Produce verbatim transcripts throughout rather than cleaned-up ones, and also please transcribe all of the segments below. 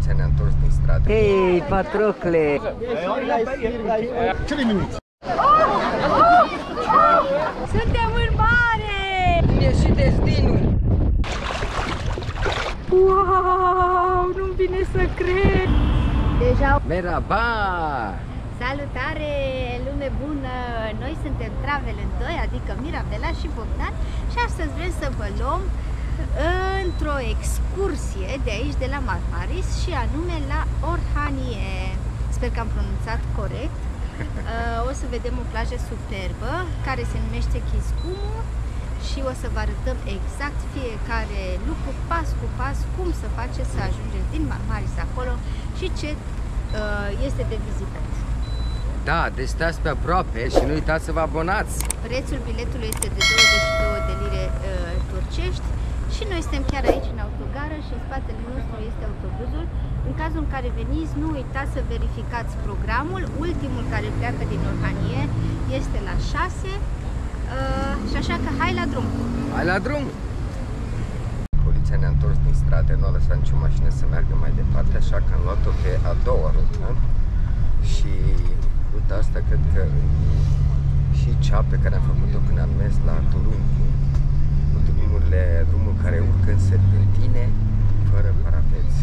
Poliția ne-a întors din stradă. Hei, Patrocle! trei minute. Suntem în mare! E și destinul! Wow, nu-mi vine să cred! Deja... Merhaba! Salutare, lume bună! Noi suntem Travel în doi, adică Mirabela și Bogdan, și astăzi vrem să vă luăm într-o excursie de aici, de la Marmaris, și anume la Orhanie. Sper că am pronunțat corect. O să vedem o plajă superbă care se numește Kiskumu și o să vă arătăm exact fiecare lucru, pas cu pas, cum să faceți să ajungeți din Marmaris acolo și ce este de vizitat. Da, deci stați pe aproape și nu uitați să vă abonați. Prețul biletului este de douăzeci și două de lire uh, turcești și noi suntem chiar aici în autogară și în spatele nostru este autobuzul. În cazul în care veniți, nu uitați să verificați programul. Ultimul care pleacă din Orhanie este la șase uh, și așa că hai la drum! Hai la drum! Poliția ne-a întors din stradă, nu a lăsat nicio mașină să meargă mai departe, așa că am luat-o pe a doua rută. Și ruta asta cred că și cea pe care am făcut-o când am mers la Turunchi, cu drumurile, drumul care urcă în serpentine, fără parapeți.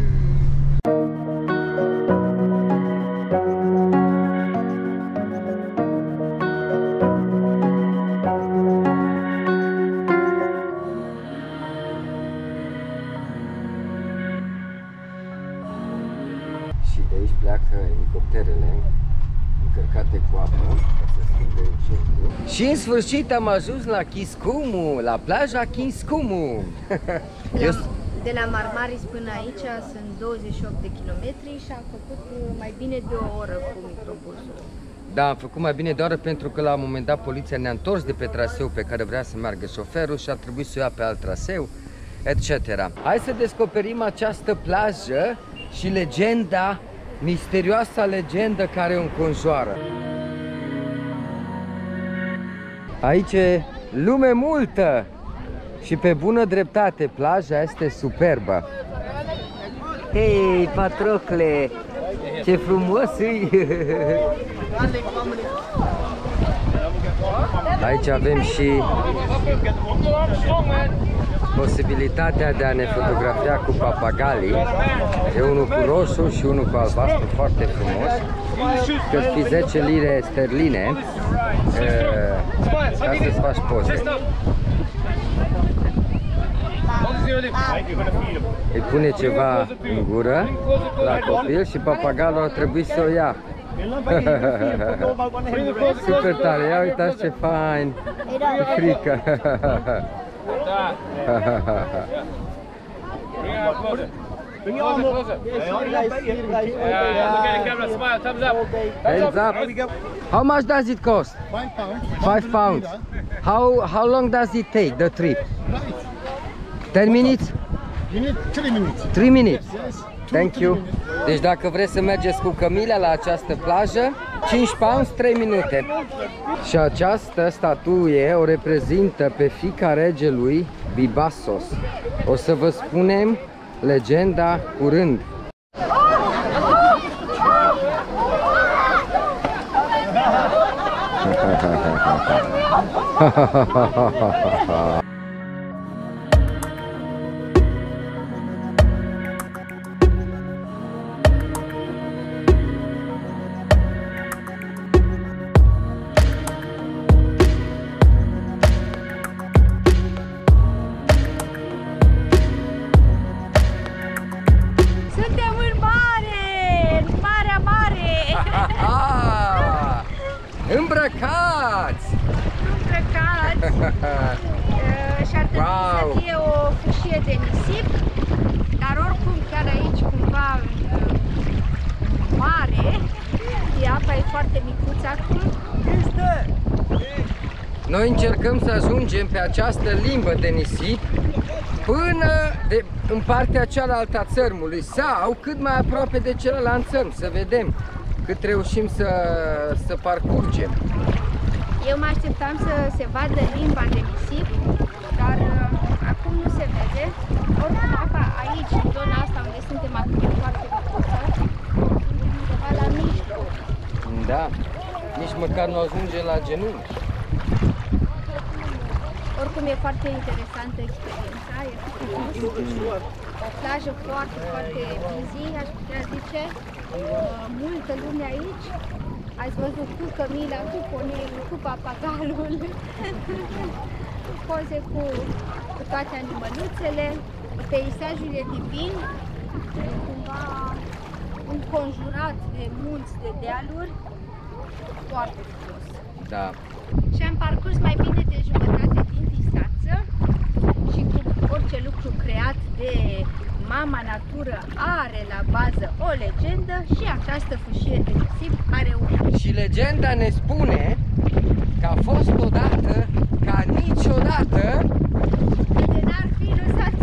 Și de aici pleacă elicopterele încărcate cu apă ca să stingă incendiu. Și în sfârșit am ajuns la Kiskumu, la plaja Kiskumu. De la, de la Marmaris până aici sunt douăzeci și opt de kilometri și am făcut mai bine de o oră cu microbuzul. Da, am făcut mai bine de o oră pentru că la un moment dat poliția ne-a întors de pe traseu pe care vrea să meargă șoferul și a trebuit să o ia pe alt traseu, et cetera. Hai să descoperim această plajă și legenda, misterioasa legendă care o înconjoară. Aici e lume multă și pe bună dreptate, plaja este superbă. Hei, Patrocle, ce frumos e! Aici avem și posibilitatea de a ne fotografia cu papagalii. E unul cu roșu și unul cu albastru, foarte frumos. Că-ți fi zece lire sterline ca să-ți faci poze. Îi pune ceva în gură la copil și papagalul ar trebui să o ia. Super tare, ia uitați ce fain, ce frică. Hands up. How much does it cost? Five pounds. How how long does it take the trip? Ten minutes? Three minutes. Three minutes. Thank you. Deci dacă vreți să mergeți cu cămila la această plajă, cinci pounds, trei minute. Și această statuie o reprezintă pe fiica regelui Bibassos. O să vă spunem legenda curând. Îmbrăcați! Îmbrăcați! Și ar trebui wow. să fie o fâșie de nisip, dar oricum chiar aici cumva mare, apa e foarte micuță acum. Noi încercăm să ajungem pe această limbă de nisip până de, în partea cealaltă a țărmului sau cât mai aproape de celălalt țărm, să vedem cât reușim să, să parcurgem. Eu mă așteptam să se vadă limba de nisip, dar uh, acum nu se vede. Oricum apa aici, în zona asta unde suntem acum, e foarte Da, nici măcar nu ajunge la genunchi. Oricum e foarte interesantă experiența, e frumos. O plajă foarte, foarte busy, aș putea zice. Uh, multă lume aici. Ați văzut cu Cămila, cu ponelul, cu papagalul. Poze cu, cu toate animăluțele. Peisajul e divin. E cumva înconjurat de munți, de dealuri. Foarte frumos. Da. Și am parcurs mai bine de jumătate din distanță și cu orice lucru creat de mama natură are la bază o legendă și această fâșie de nisip are una. Și legenda ne spune că a fost odată, ca niciodată, De n-ar fi lăsat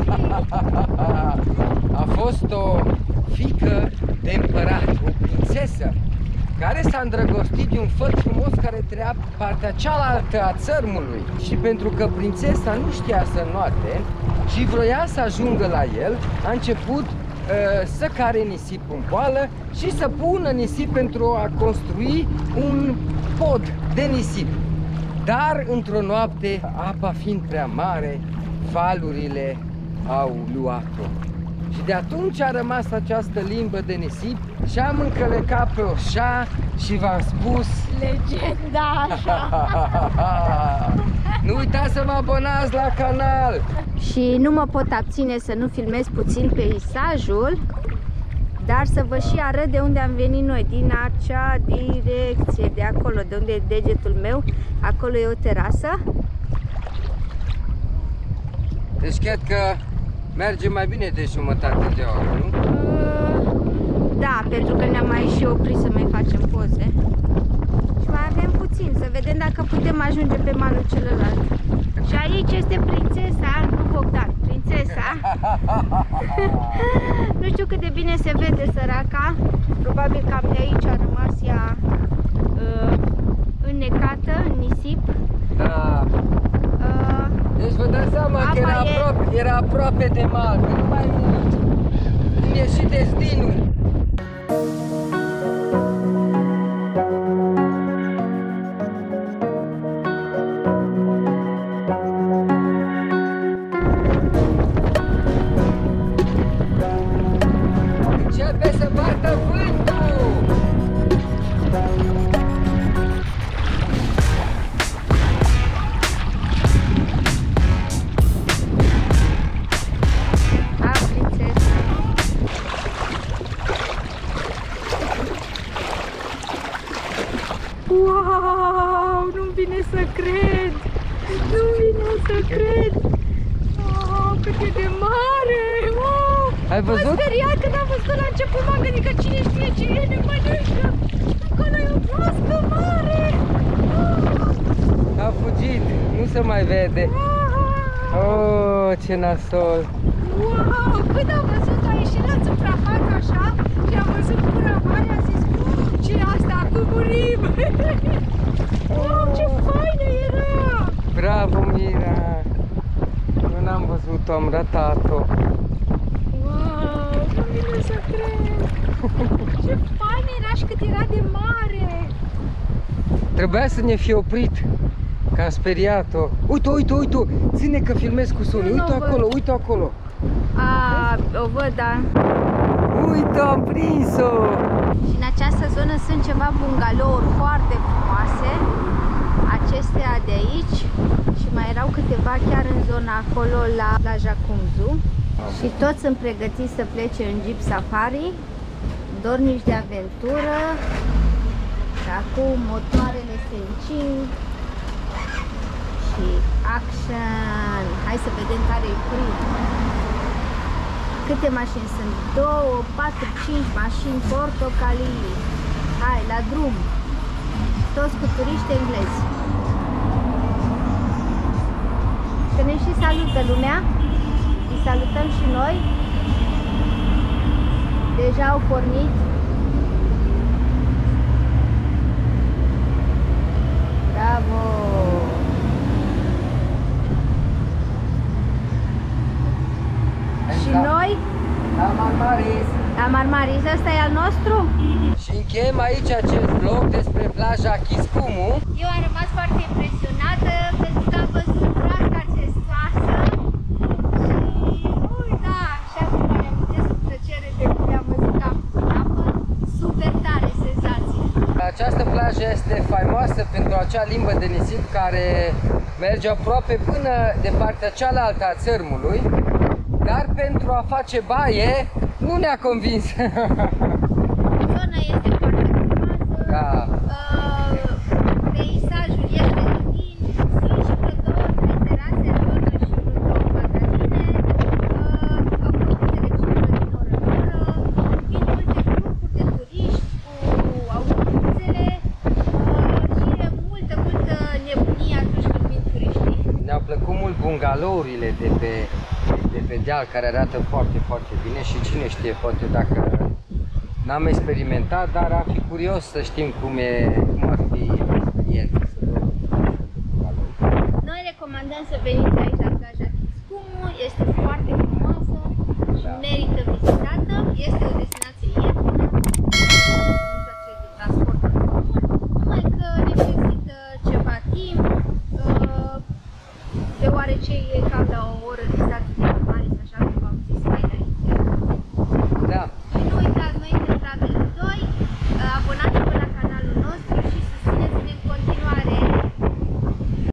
a fost o fiică de împărat, o prințesă, care s-a îndrăgostit de un făt frumos care trăia partea cealaltă a țărmului. Și pentru că prințesa nu știa să înoate și vroia să ajungă la el, a început uh, să care nisip în poală și să pună nisip pentru a construi un pod de nisip. Dar într-o noapte, apa fiind prea mare, valurile au luat-o. Și de atunci a rămas această limbă de nisip și am încălecat pe oșa și v-am spus legenda așa. Nu uitați să vă abonați la canal! Și nu mă pot abține să nu filmez puțin peisajul, dar să vă și arăt de unde am venit noi, din acea direcție, de acolo, de unde e degetul meu, acolo e o terasă. Deci cred că merge mai bine de jumătate de oră, nu? Da, pentru că ne-am mai și oprit să mai facem poze. Și mai avem puțin, să vedem dacă putem ajunge pe malul celălalt. Și aici este prințesa, nu Bogdan, prințesa. Nu știu cât de bine se vede săraca. Probabil cam de aici a rămas ea uh, înnecată, în nisip. Da. Uh, Deci vă dați seama că era, e... aproape, era aproape de mal, nu mai mult. Cum e și destinul. Începe să bată vântul! A, prințesa. Wow, nu-mi vine să cred! Nu-mi vine să cred! Wow, cât e de mare! Wow! Ai văzut? M-am speriat când am văzut la început, m-am gândit că cine știe ce e, ne mănâncă! Acolo e o broască mare! A fugit, nu se mai vede. Oh, ce nasol! Wow, când am văzut-o, a ieșit la suprafață așa și am văzut gura mare, a zis, ce e asta, acum murim! Wow, ce faină era! Bravo, Mira! Eu n-am văzut-o, am ratat-o. Wow, nu vine să cred! Ce faină era și cât era de mare! Trebuia să ne fi oprit, că am speriat-o. Uite, uite, uite, ține că filmez cu Sony. Nu, Uite nu acolo, văd. uite acolo. A, o văd, da. Uite, am prins-o! Și în această zonă sunt ceva bungalouri foarte frumoase, acestea de aici, și mai erau câteva chiar în zona acolo la plaja Cumzu. Și toți sunt pregătiți să plece în jeep safari, dornici de aventură. Și acum motoarele se încing și action! Hai să vedem care e primul. Câte mașini sunt? Două, patru, cinci mașini portocalii. Hai, la drum! Toți cu turiști englezi. Că ne și salută lumea. Îi salutăm și noi. Deja au pornit. Bravo! Și noi La Malmaris! La Marmaris, ăsta e al nostru? Și încheiem aici acest vlog despre plaja Chiscumu. Eu am rămas foarte impresionată pentru că am văzut broasca testoasă și, ui, da, și acum mi-am amintesc cu plăcere de cum am văzut capul în apă. Super tare senzație! Această plajă este faimoasă pentru acea limbă de nisip care merge aproape până de partea cealaltă a țărmului, dar pentru a face baie nu ne-a convins. Zona este foarte frumoasă, Da. uh, peisajul este divin, sunt și vreo două, trei terase în zonă și vreo două magazine, uh, autobuzele circulă din oră în oră, vin multe grupuri de turiști cu autobuzele uh, și e multă, multă nebunie atunci când vin turiștii. Ne-au plăcut mult bungalourile de pe, de pe deal, care arată foarte, foarte bine și cine știe, poate dacă n-am experimentat, dar am fi curios să știm cum, e, cum ar fi experiența să dorm bungalow. Noi recomandăm să veniți aici la plaja Chiscumu, este foarte frumoasă și Da. merită vizitată, este o destinație